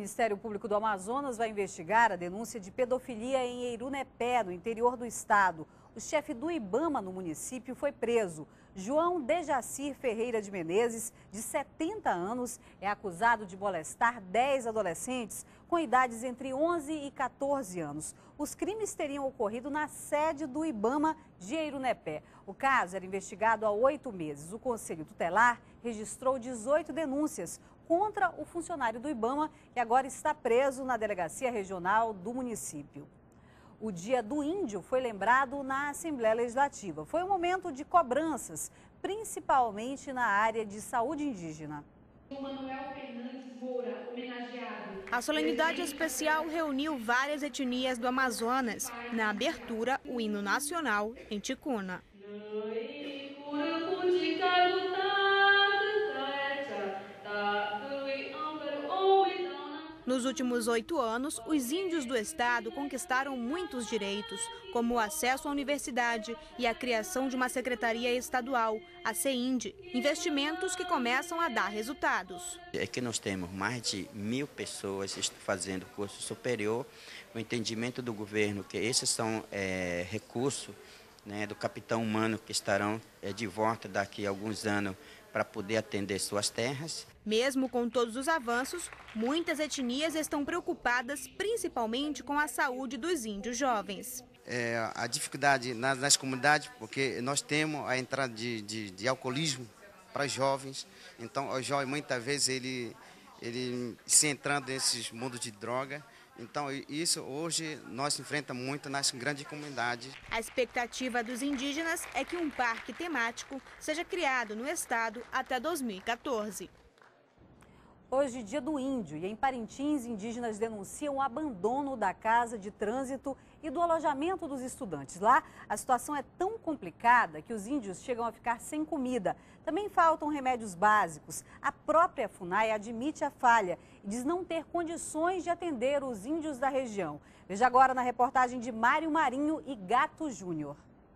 Ministério Público do Amazonas vai investigar a denúncia de pedofilia em Eirunepé, no interior do estado. O chefe do IBAMA no município foi preso. João Dejacir Ferreira de Menezes, de 70 anos, é acusado de molestar 10 adolescentes com idades entre 11 e 14 anos. Os crimes teriam ocorrido na sede do IBAMA de Eirunepé. O caso era investigado há 8 meses. O Conselho Tutelar registrou 18 denúncias contra o funcionário do IBAMA, que agora está preso na Delegacia Regional do município. O Dia do Índio foi lembrado na Assembleia Legislativa. Foi um momento de cobranças, principalmente na área de saúde indígena. A solenidade especial reuniu várias etnias do Amazonas. Na abertura, o hino nacional em Ticuna. Nos últimos 8 anos, os índios do estado conquistaram muitos direitos, como o acesso à universidade e a criação de uma secretaria estadual, a CEINDE, investimentos que começam a dar resultados. É que nós temos mais de 1.000 pessoas fazendo curso superior, o entendimento do governo que esses são recursos, né, do capital humano que estarão de volta daqui a alguns anos para poder atender suas terras. Mesmo com todos os avanços, muitas etnias estão preocupadas principalmente com a saúde dos índios jovens. A dificuldade nas comunidades, porque nós temos a entrada de alcoolismo para jovens, então o jovem muitas vezes ele se entrando nesse mundo de droga. Então, isso hoje nós enfrentamos muito nas grandes comunidades. A expectativa dos indígenas é que um parque temático seja criado no estado até 2014. Hoje, Dia do Índio, e em Parintins, indígenas denunciam o abandono da casa de trânsito e do alojamento dos estudantes. Lá, a situação é tão complicada que os índios chegam a ficar sem comida. Também faltam remédios básicos. A própria FUNAI admite a falha e diz não ter condições de atender os índios da região. Veja agora na reportagem de Mário Marinho e Gato Júnior.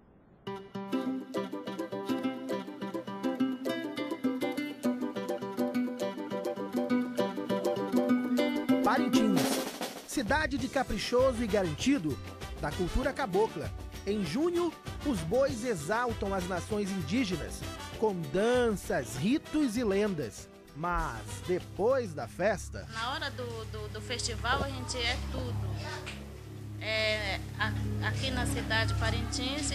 Parintins, cidade de caprichoso e garantido da cultura cabocla. Em junho, os bois exaltam as nações indígenas com danças, ritos e lendas. Mas depois da festa... Na hora do festival a gente é tudo. Aqui na cidade de Parintins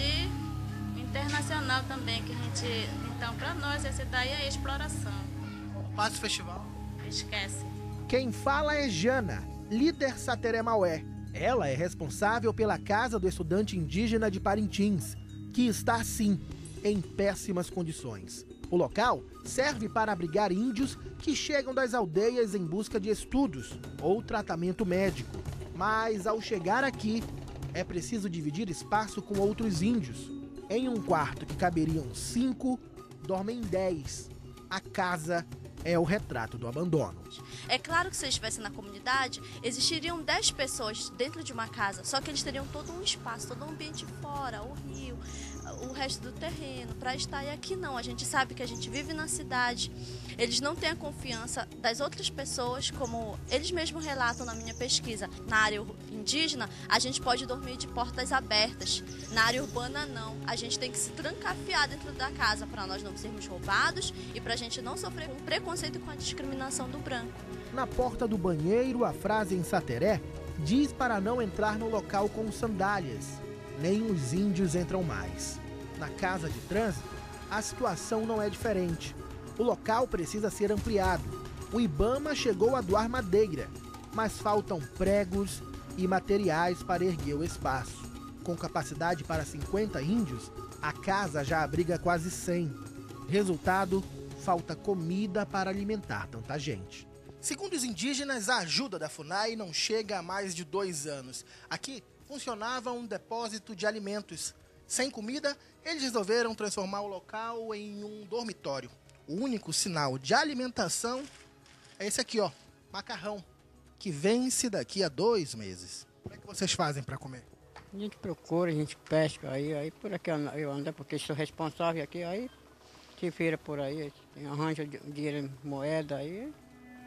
e internacional também, que a gente... Então, para nós, essa daí é a exploração. Passa o festival. Esquece. Quem fala é Jana, líder Sateré Maué. Ela é responsável pela Casa do Estudante Indígena de Parintins, que está, sim, em péssimas condições. O local serve para abrigar índios que chegam das aldeias em busca de estudos ou tratamento médico. Mas, ao chegar aqui, é preciso dividir espaço com outros índios. Em um quarto que caberiam 5, dormem 10. A casa é o retrato do abandono. É claro que se eles estivessem na comunidade, existiriam 10 pessoas dentro de uma casa, só que eles teriam todo um espaço, todo um ambiente fora, o rio, o resto do terreno, para estar. E aqui não, a gente sabe que a gente vive na cidade, eles não têm a confiança das outras pessoas, como eles mesmos relatam na minha pesquisa. Na área indígena, a gente pode dormir de portas abertas, na área urbana não. A gente tem que se trancafiar dentro da casa para nós não sermos roubados e para a gente não sofrer com o preconceito e com a discriminação do branco. Na porta do banheiro, a frase em Sateré diz para não entrar no local com sandálias. Nem os índios entram mais. Na casa de trânsito, a situação não é diferente. O local precisa ser ampliado. O IBAMA chegou a doar madeira, mas faltam pregos e materiais para erguer o espaço. Com capacidade para 50 índios, a casa já abriga quase 100. Resultado, falta comida para alimentar tanta gente. Segundo os indígenas, a ajuda da FUNAI não chega há mais de 2 anos. Aqui funcionava um depósito de alimentos. Sem comida, eles resolveram transformar o local em um dormitório. O único sinal de alimentação é esse aqui, ó, macarrão, que vence daqui a 2 meses. Como é que vocês fazem para comer? A gente procura, a gente pesca, aí por aqui eu ando, porque sou responsável aqui, aí se vira por aí, arranja dinheiro em moeda aí.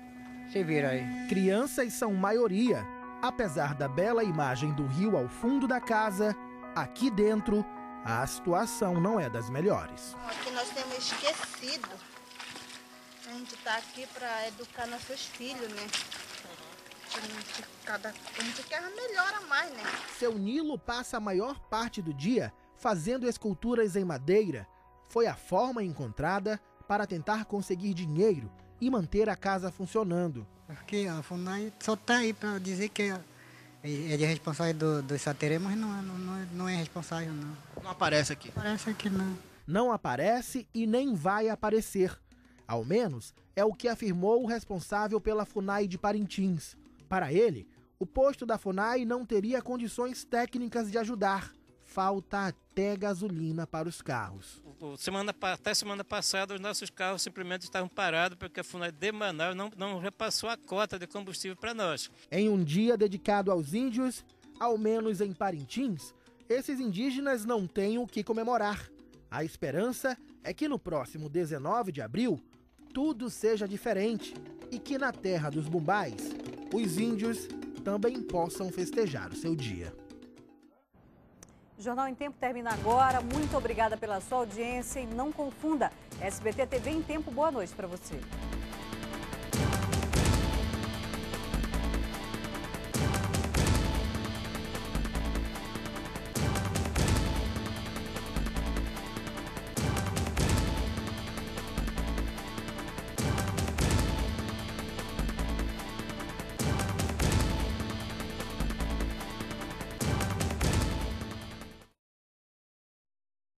Se vira aí. Crianças são maioria. Apesar da bela imagem do rio ao fundo da casa, aqui dentro, a situação não é das melhores. Aqui nós temos esquecido. A gente está aqui para educar nossos filhos, né? A gente quer melhora mais, né? Seu Nilo passa a maior parte do dia fazendo esculturas em madeira. Foi a forma encontrada para tentar conseguir dinheiro e manter a casa funcionando. Porque a FUNAI só está aí para dizer que é de responsável do Sateré, mas não é responsável, não. Não aparece aqui? Aparece aqui, não. Não aparece e nem vai aparecer. Ao menos é o que afirmou o responsável pela FUNAI de Parintins. Para ele, o posto da FUNAI não teria condições técnicas de ajudar. Falta até gasolina para os carros. Até semana passada, os nossos carros simplesmente estavam parados porque a FUNAI de Manaus não repassou a cota de combustível para nós. Em um dia dedicado aos índios, ao menos em Parintins, esses indígenas não têm o que comemorar. A esperança é que no próximo 19 de abril, tudo seja diferente e que na terra dos Bumbais, os índios também possam festejar o seu dia. O Jornal em Tempo termina agora. Muito obrigada pela sua audiência e não confunda. SBT TV em Tempo, boa noite para você.